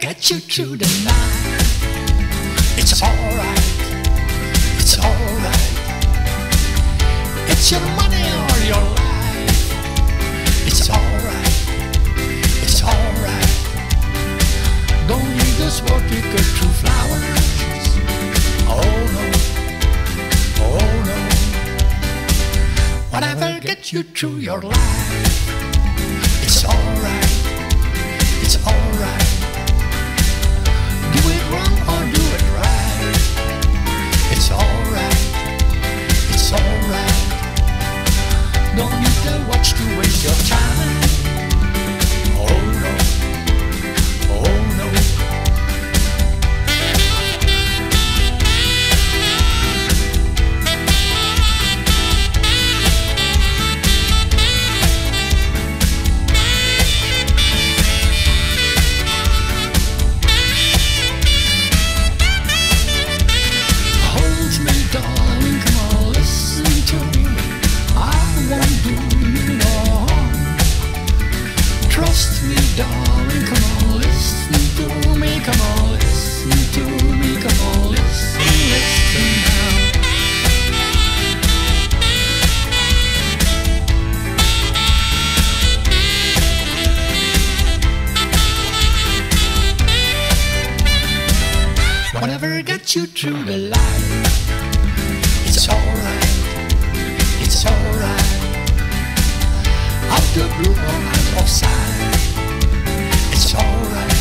get you through the night. It's alright, it's alright. It's your money or your life. It's alright, it's alright. Don't need this world to go through flowers. Oh no, oh no. Whatever gets you through your life. It's alright, it's alright. Do it wrong or do it right. It's alright, it's alright. Don't need to watch to waste your time. Oh no, oh no. Trust me, darling, come on, listen to me, come on, listen to me, come on, listen, listen now. Whatever gets you through the life, it's alright, it's alright. Out the blue or out of sight, it's alright,